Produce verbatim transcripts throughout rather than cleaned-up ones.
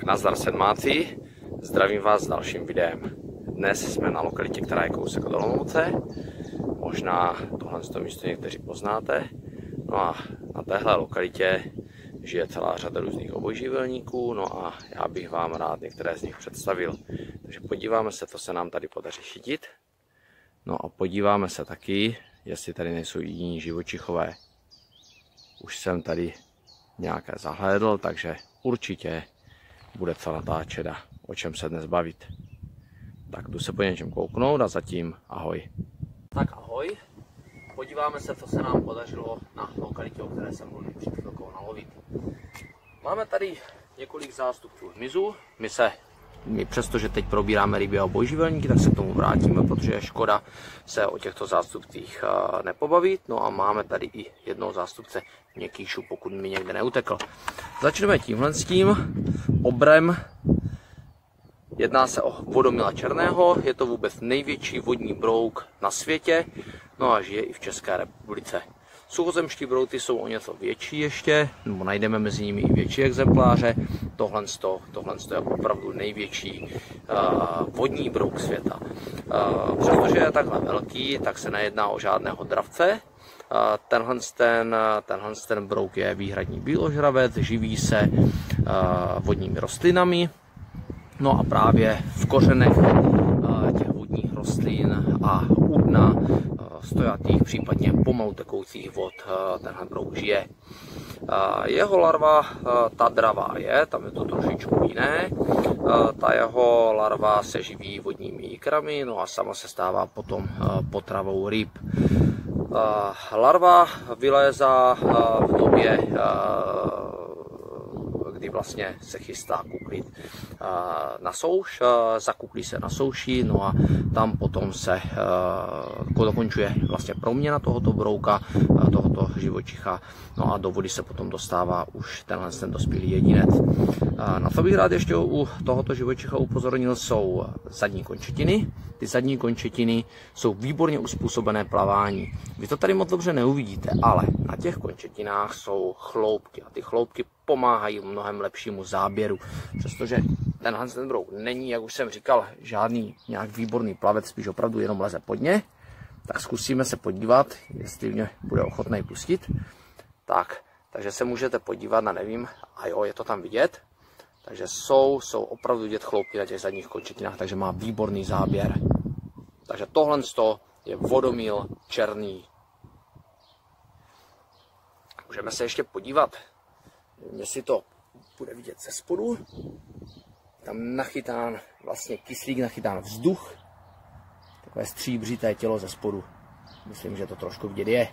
Tak nazdar sedmáci, zdravím vás s dalším videem. Dnes jsme na lokalitě, která je kousek od Olomouce. Možná tohle místo někteří poznáte. No a na téhle lokalitě žije celá řada různých obojživelníků, no a já bych vám rád některé z nich představil. Takže podíváme se, co se nám tady podaří chytit. No a podíváme se taky, jestli tady nejsou jiní živočichové. Už jsem tady nějaké zahlédl, takže určitě bude celá ta čeda, o čem se dnes bavit. Tak jdu se po něčem kouknout a zatím ahoj. Tak ahoj, podíváme se, co se nám podařilo na lokalitě, o které jsem mluvil před chvilkou, nalovit. Máme tady několik zástupců hmyzu. My se, my přestože teď probíráme ryby a obojživelníky, tak se k tomu vrátíme, protože je škoda se o těchto zástupcích nepobavit. No a máme tady i jednoho zástupce měkkýšů, pokud mi někde neutekl. Začneme tímhle s tím obrem. Jedná se o vodomila černého, je to vůbec největší vodní brouk na světě, no a žije i v České republice. Suchozemští brouty jsou o něco větší ještě, nebo najdeme mezi nimi i větší exempláře. Tohle, tohle je opravdu největší uh, vodní brouk světa. Uh, přestože je takhle velký, tak se nejedná o žádného dravce. Uh, tenhle, ten, tenhle ten brouk je výhradní bíložravec, živí se uh, vodními rostlinami. No a právě v kořenech těch vodních rostlin a u dna stojatých, případně pomalu tekoucích vod tenhle brouk žije. Jeho larva, ta dravá je, tam je to trošičku jiné. Ta jeho larva se živí vodními ikrami, no a sama se stává potom potravou ryb. Larva vylézá v době, kdy vlastně se chystá kuklit na souš, zakuklí se na souši, no a tam potom se dokončuje vlastně proměna tohoto brouka, tohoto živočicha, no a do vody se potom dostává už tenhle ten dospělý jedinec. Na co bych rád ještě u tohoto živočicha upozornil, jsou zadní končetiny. Ty zadní končetiny jsou výborně uspůsobené plavání. Vy to tady moc dobře neuvidíte, ale na těch končetinách jsou chloupky a ty chloupky pomáhají mnohem lepšímu záběru. Přestože tenhle ten brouk není, jak už jsem říkal, žádný nějak výborný plavec, spíš opravdu jenom leze pod ně, tak zkusíme se podívat, jestli mě bude ochotný pustit. Tak, takže se můžete podívat na, nevím, a jo, je to tam vidět. Takže jsou, jsou opravdu vidět chloupky na těch zadních končetinách, takže má výborný záběr. Takže tohle je vodomil černý. Můžeme se ještě podívat, jestli to bude vidět ze spodu. Tam nachytán, vlastně kyslík, nachytán vzduch. Takové stříbřité tělo ze spodu. Myslím, že to trošku vidět je.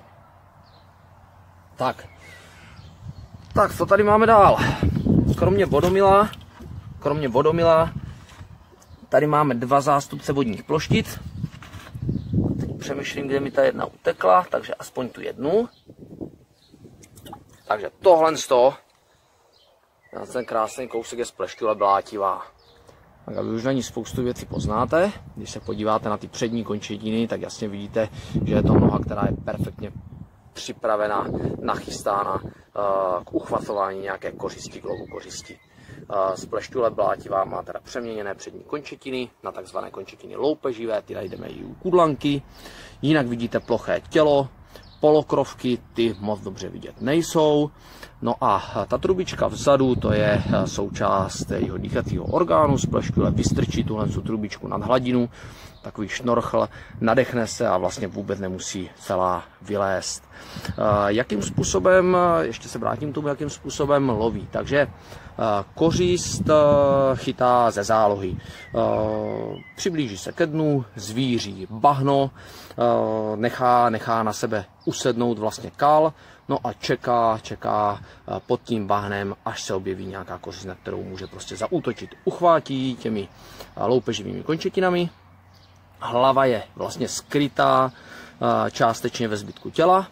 Tak. Tak, co tady máme dál? Kromě vodomila, kromě vodomila, tady máme dva zástupce vodních ploštic. Teď přemýšlím, kde mi ta jedna utekla, takže aspoň tu jednu. Takže tohle sto, ten krásný kousek je z pleštule blátivá. Tak a vy už na ní spoustu věcí poznáte. Když se podíváte na ty přední končetiny, tak jasně vidíte, že je to noha, která je perfektně připravena, nachystána k uchvacování nějaké kořisti, klobu kořisti. Z pleštule blátivá má teda přeměněné přední končetiny na takzvané končetiny loupeživé, ty najdeme i u kudlanky. Jinak vidíte ploché tělo, polokrovky, ty moc dobře vidět nejsou. No a ta trubička vzadu, to je součást jeho dýchacího orgánu, z pleštule vystrčí tuhle trubičku nad hladinu, takový šnorchl, nadechne se a vlastně vůbec nemusí celá vylézt. Jakým způsobem, ještě se vrátím k tomu, jakým způsobem loví. Takže kořist chytá ze zálohy. Přiblíží se ke dnu, zvíří bahno, nechá, nechá na sebe usednout vlastně kal, no a čeká, čeká pod tím bahnem, až se objeví nějaká kořist, na kterou může prostě zaútočit. Uchvátí těmi loupeživými končetinami. Hlava je vlastně skrytá částečně ve zbytku těla.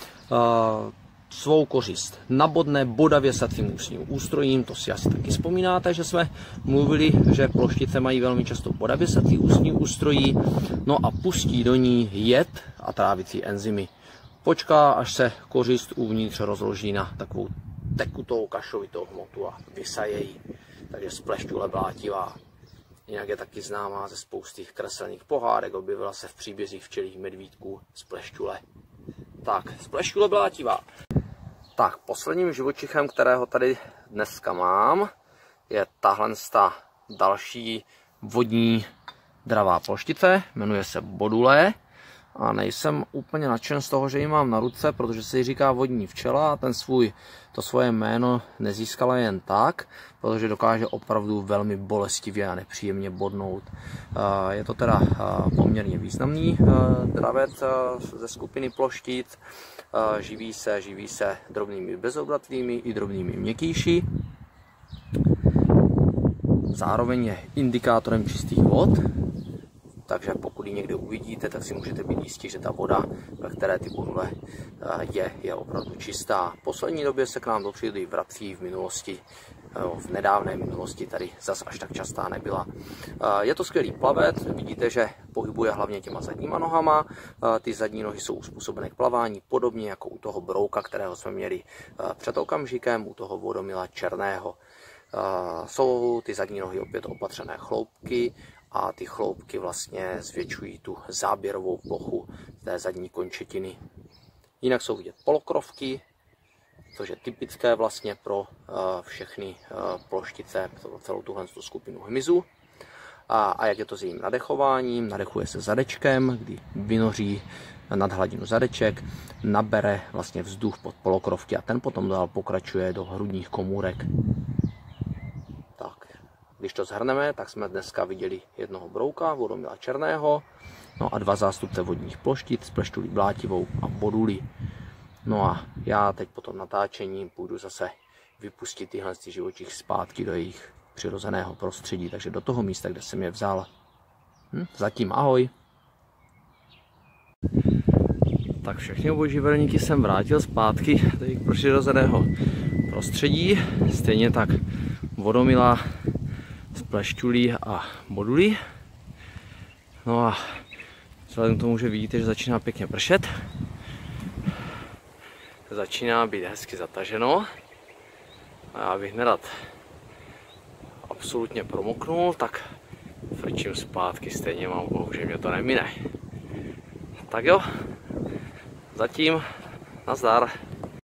Svou kořist nabodne bodavěsacím ústním ústrojím, to si asi taky vzpomínáte, že jsme mluvili, že ploštice mají velmi často bodavěsací ústní ústrojí, no a pustí do ní jed a trávicí enzymy. Počká, až se kořist uvnitř rozloží na takovou tekutou kašovitou hmotu a vysaje ji. takže splešťule blátivá. Jinak je taky známá ze spousty kreslených pohádek, objevila se v příbězích včelích medvídků splešťule. Tak, splešťule blátivá. Tak, posledním živočichem, kterého tady dneska mám, je tahle další vodní dravá ploštice, jmenuje se bodule. A nejsem úplně nadšen z toho, že ji mám na ruce, protože se jí říká vodní včela a ten svůj, to svoje jméno nezískala jen tak, protože dokáže opravdu velmi bolestivě a nepříjemně bodnout. Je to teda poměrně významný dravec ze skupiny ploštic. Živí se, živí se drobnými bezobratlými i drobnými měkkýši. Zároveň je indikátorem čistých vod. Takže pokud ji někde uvidíte, tak si můžete být jistí, že ta voda, ve které ty bodule je, je opravdu čistá. V poslední době se k nám do přírody vrací, v minulosti, v nedávné minulosti tady zas až tak častá nebyla. Je to skvělý plavec, vidíte, že pohybuje hlavně těma zadníma nohama. Ty zadní nohy jsou uspůsobené k plavání, podobně jako u toho brouka, kterého jsme měli před okamžikem, u toho vodomila černého. Jsou ty zadní nohy opět opatřené chloupky, a ty chloupky vlastně zvětšují tu záběrovou plochu té zadní končetiny. Jinak jsou vidět polokrovky, což je typické vlastně pro všechny ploštice, pro celou tuhle skupinu hmyzu. A, a jak je to s jejím nadechováním? Nadechuje se zadečkem, kdy vynoří nad hladinu zadeček, nabere vlastně vzduch pod polokrovky a ten potom dál pokračuje do hrudních komůrek. Když to shrneme, tak jsme dneska viděli jednoho brouka, vodomila černého, no a dva zástupce vodních ploštic, splešťulí blátivou a boduli. No a já teď po tom natáčení půjdu zase vypustit tyhle živočich zpátky do jejich přirozeného prostředí, takže do toho místa, kde jsem je vzal. Hm, zatím ahoj. Tak všechny obojživelníky jsem vrátil zpátky do jejich přirozeného prostředí, stejně tak vodomila, splešťulí a bodulí. No a vzhledem k tomu, že vidíte, že začíná pěkně pršet, začíná být hezky zataženo a já bych nerad absolutně promoknul, tak frčím zpátky, stejně mám obavu, že mě to nemine. Tak jo, zatím nazdar.